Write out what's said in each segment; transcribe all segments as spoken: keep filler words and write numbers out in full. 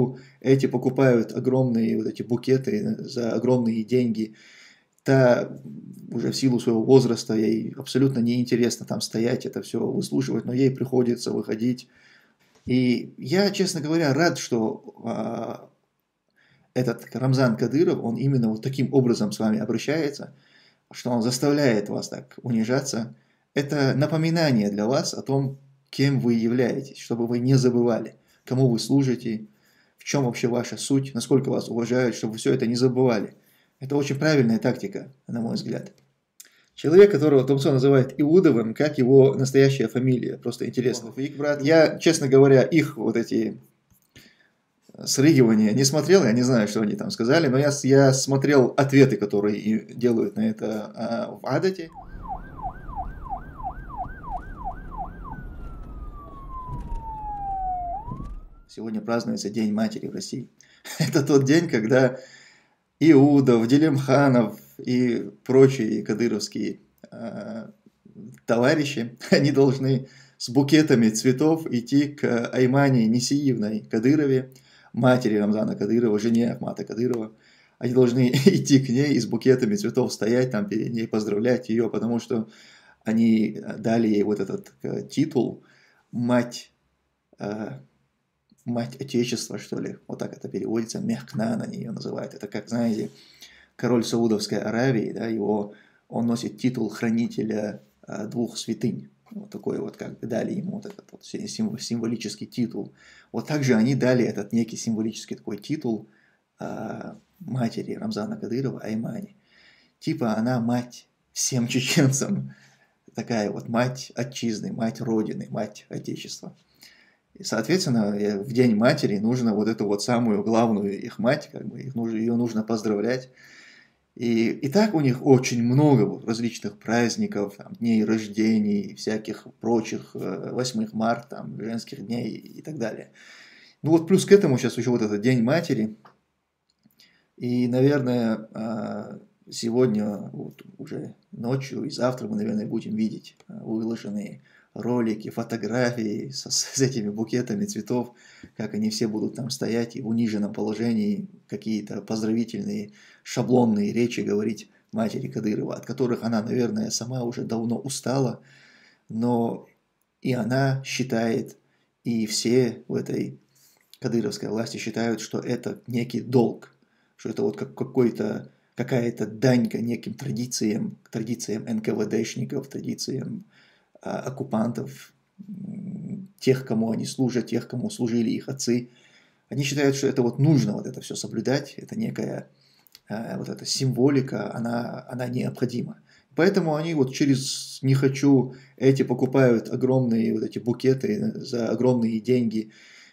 хочу, эти покупают огромные вот эти букеты за огромные деньги. Та уже в силу своего возраста ей абсолютно неинтересно там стоять, это все выслушивать, но ей приходится выходить. И я, честно говоря, рад, что а, этот Рамзан Кадыров, он именно вот таким образом с вами обращается, что он заставляет вас так унижаться. Это напоминание для вас о том, кем вы являетесь, чтобы вы не забывали, кому вы служите, в чем вообще ваша суть, насколько вас уважают, чтобы вы все это не забывали. Это очень правильная тактика, на мой взгляд. Человек, которого Томцо называет Иудовым, как его настоящая фамилия, просто интересно. Я, честно говоря, их вот эти срыгивания не смотрел, я не знаю, что они там сказали, но я, я смотрел ответы, которые делают на это а, в Адате. Сегодня празднуется День матери в России. Это тот день, когда Иудов, Делимханов и прочие кадыровские э, товарищи, они должны с букетами цветов идти к Аймане Несиевной Кадырове, матери Рамзана Кадырова, жене Ахмата Кадырова. Они должны идти к ней и с букетами цветов стоять там перед ней, поздравлять ее, потому что они дали ей вот этот э, титул «Мать», э, «Мать Отечества», что ли, вот так это переводится, Мехкнан они ее называют. Это как, знаете, король Саудовской Аравии, да, его, он носит титул хранителя э, двух святынь. Вот такой вот, как бы дали ему вот этот вот символический титул. Вот также они дали этот некий символический такой титул э, матери Рамзана Кадырова, Аймане. Типа она мать всем чеченцам. Такая вот мать отчизны, мать родины, мать отечества. И, соответственно, в День матери нужно вот эту вот самую главную их мать, как бы, их нужно, ее нужно поздравлять. И, и так у них очень много различных праздников, там, дней рождений, всяких прочих, восьмого марта, там, женских дней и так далее. Ну вот плюс к этому сейчас еще вот этот День матери. И, наверное, сегодня вот уже ночью и завтра мы, наверное, будем видеть выложенные ролики, фотографии с, с этими букетами цветов, как они все будут там стоять и в униженном положении какие-то поздравительные шаблонные речи говорить матери Кадырова, от которых она, наверное, сама уже давно устала, но и она считает, и все в этой кадыровской власти считают, что это некий долг, что это вот как какой-то, какая-то данька неким традициям, традициям эн ка вэ дэшников, традициям оккупантов, тех, кому они служат, тех, кому служили их отцы. Они считают, что это вот нужно вот это все соблюдать, это некая вот эта символика, она, она необходима. Поэтому они вот через «не хочу» эти покупают огромные вот эти букеты за огромные деньги.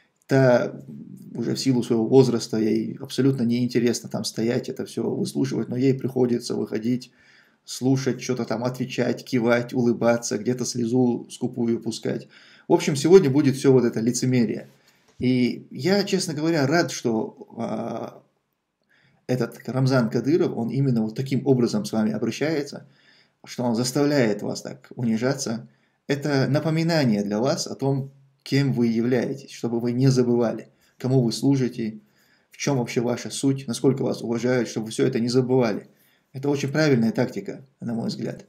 Та уже в силу своего возраста ей абсолютно неинтересно там стоять, это все выслушивать, но ей приходится выходить, слушать, что-то там отвечать, кивать, улыбаться, где-то слезу скупую пускать. В общем, сегодня будет все вот это лицемерие. И я, честно говоря, рад, что а, этот Рамзан Кадыров, он именно вот таким образом с вами обращается, что он заставляет вас так унижаться. Это напоминание для вас о том, кем вы являетесь, чтобы вы не забывали, кому вы служите, в чем вообще ваша суть, насколько вас уважают, чтобы вы все это не забывали. Это очень правильная тактика, на мой взгляд.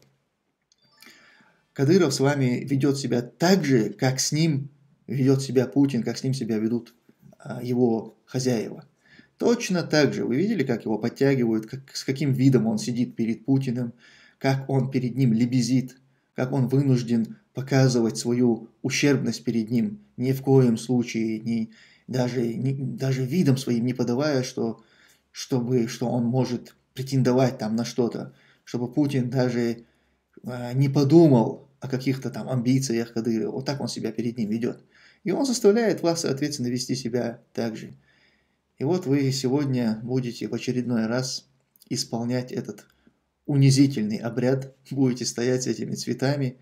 Кадыров с вами ведет себя так же, как с ним ведет себя Путин, как с ним себя ведут а, его хозяева. Точно так же. Вы видели, как его подтягивают, как, с каким видом он сидит перед Путиным, как он перед ним лебезит, как он вынужден показывать свою ущербность перед ним, ни в коем случае, ни, даже, ни, даже видом своим не подавая, что, чтобы, что он может претендовать там на что-то, чтобы Путин даже э, не подумал о каких-то там амбициях Кадырова. Вот так он себя перед ним ведет. И он заставляет вас, соответственно, вести себя так же. И вот вы сегодня будете в очередной раз исполнять этот унизительный обряд, будете стоять с этими цветами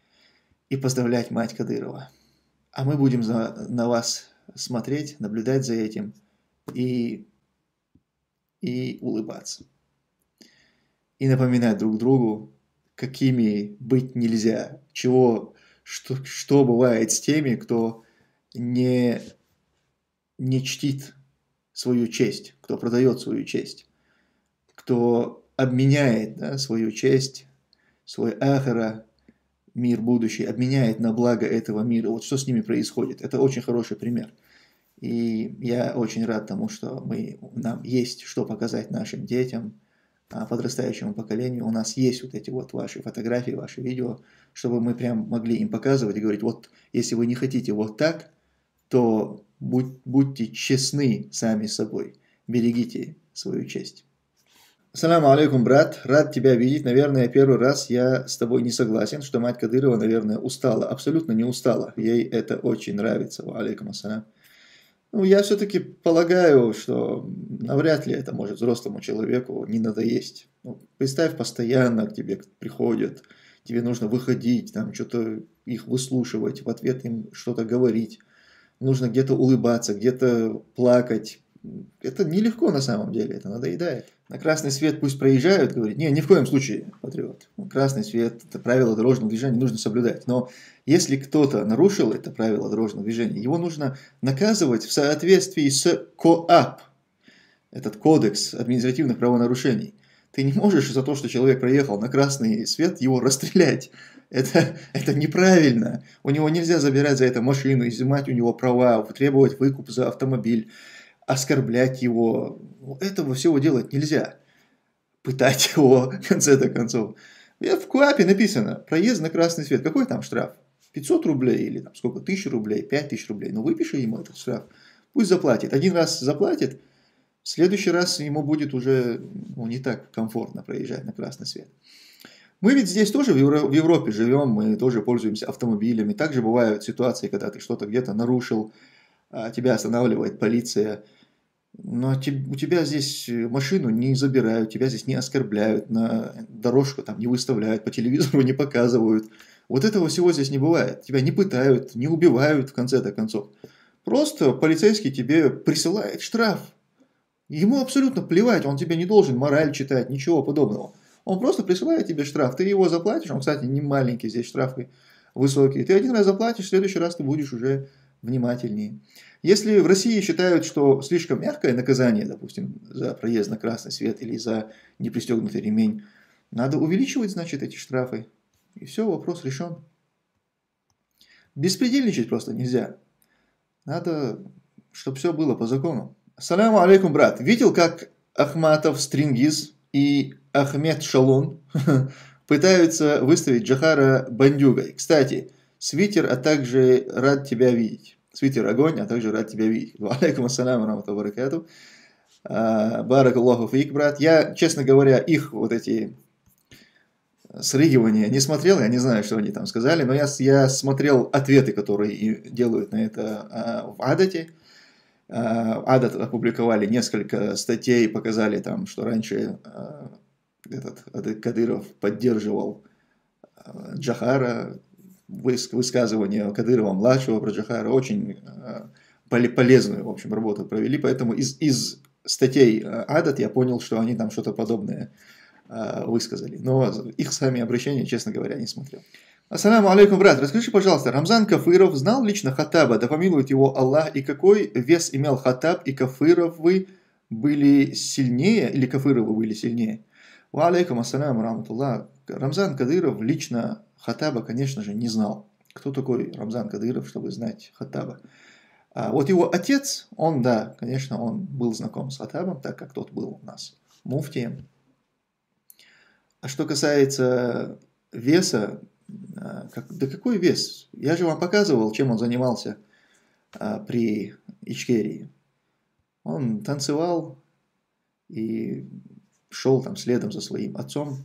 и поздравлять мать Кадырова. А мы будем за, на вас смотреть, наблюдать за этим и, и улыбаться. И напоминать друг другу, какими быть нельзя, чего, что, что бывает с теми, кто не, не чтит свою честь, кто продает свою честь, кто обменяет, да, свою честь, свой ахара, мир будущий, обменяет на благо этого мира. Вот что с ними происходит. Это очень хороший пример. И я очень рад тому, что мы, нам есть что показать нашим детям, подрастающему поколению. У нас есть вот эти вот ваши фотографии, ваши видео, чтобы мы прям могли им показывать и говорить, вот если вы не хотите вот так, то будь, будьте честны сами с собой, берегите свою честь. Ассаламу алейкум, брат, рад тебя видеть. Наверное, первый раз я с тобой не согласен, что мать Кадырова, наверное, устала. Абсолютно не устала. Ей это очень нравится. Ва алейкум ассалям. Ну, я все-таки полагаю, что навряд ли это может взрослому человеку не надоесть. Ну, представь, постоянно к тебе приходят, тебе нужно выходить, там что-то их выслушивать, в ответ им что-то говорить. Нужно где-то улыбаться, где-то плакать. Это нелегко на самом деле, это надоедает. На красный свет пусть проезжают, говорит, не, ни в коем случае, патриот. Красный свет, это правило дорожного движения, нужно соблюдать. Но если кто-то нарушил это правило дорожного движения, его нужно наказывать в соответствии с КоАП, этот кодекс административных правонарушений. Ты не можешь за то, что человек проехал на красный свет, его расстрелять. Это, это неправильно. У него нельзя забирать за это машину, изымать у него права, требовать выкуп за автомобиль, оскорблять его. Этого всего делать нельзя. Пытать его, в конце-то концов. В КоАПе написано, проезд на красный свет. Какой там штраф? пятьсот рублей или там сколько? тысяча рублей, пять тысяч рублей. Ну выпиши ему этот штраф. Пусть заплатит. Один раз заплатит, в следующий раз ему будет уже, ну, не так комфортно проезжать на красный свет. Мы ведь здесь тоже в Европе живем, мы тоже пользуемся автомобилями. Также бывают ситуации, когда ты что-то где-то нарушил, тебя останавливает полиция. Но у тебя здесь машину не забирают, тебя здесь не оскорбляют, на дорожку там не выставляют, по телевизору не показывают. Вот этого всего здесь не бывает. Тебя не пытают, не убивают в конце-то концов. Просто полицейский тебе присылает штраф. Ему абсолютно плевать, он тебе не должен мораль читать, ничего подобного. Он просто присылает тебе штраф, ты его заплатишь, он, кстати, не маленький, здесь штрафы высокие. Ты один раз заплатишь, в следующий раз ты будешь уже внимательнее. Если в России считают, что слишком мягкое наказание, допустим, за проезд на красный свет или за непристегнутый ремень, надо увеличивать, значит, эти штрафы. И все, вопрос решен. Беспредельничать просто нельзя. Надо, чтобы все было по закону. Ассаляму алейкум, брат. Видел, как Ахматов Стрингиз и Ахмед Шалун пытаются выставить Джохара бандюгой? Кстати, свитер, а также рад тебя видеть. Свитер огонь, а также рад тебя видеть. Алейкум ассаляму рамату баракату. Барак Аллаху фик, брат. Я, честно говоря, их вот эти срыгивания не смотрел, я не знаю, что они там сказали, но я, я смотрел ответы, которые делают на это в Адате. Адат опубликовали несколько статей, показали там, что раньше этот Кадыров поддерживал Джохара, высказывания Кадырова-младшего про Джохара, очень полезную, в общем, работу провели, поэтому из, из статей Адат я понял, что они там что-то подобное высказали, но их сами обращения, честно говоря, не смотрел. Ассаламу алейкум, брат, расскажи, пожалуйста, Рамзан Кафыров знал лично Хаттаба, да помилует его Аллах, и какой вес имел Хаттаб и Кафыровы были сильнее, или Кафыровы были сильнее? Ва алейкум ассаляму раматуллах. Рамзан Кадыров лично Хаттаба, конечно же, не знал. Кто такой Рамзан Кадыров, чтобы знать Хаттаба? А вот его отец, он, да, конечно, он был знаком с Хаттабом, так как тот был у нас муфтием. А что касается веса, как, да какой вес? Я же вам показывал, чем он занимался а, при Ичкерии. Он танцевал и шел там следом за своим отцом.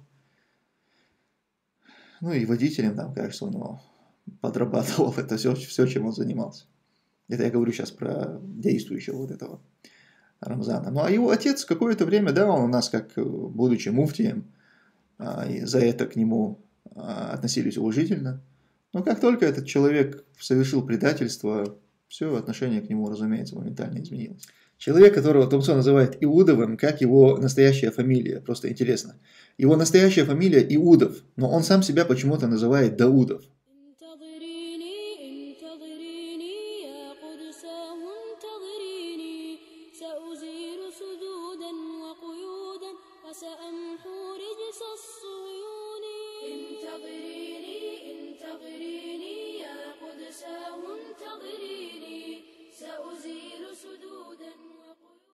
Ну и водителем там, кажется, у него подрабатывал. Это все, все, чем он занимался. Это я говорю сейчас про действующего вот этого Рамзана. Ну а его отец какое-то время, да, он у нас, как будучи муфтием, а, и за это к нему относились уважительно. Но как только этот человек совершил предательство, все отношение к нему, разумеется, моментально изменилось. Человек, которого Томсон называет Иудовым, как его настоящая фамилия, просто интересно. Его настоящая фамилия Иудов, но он сам себя почему-то называет Даудов. وسأمحو رجس الصهيون انتظر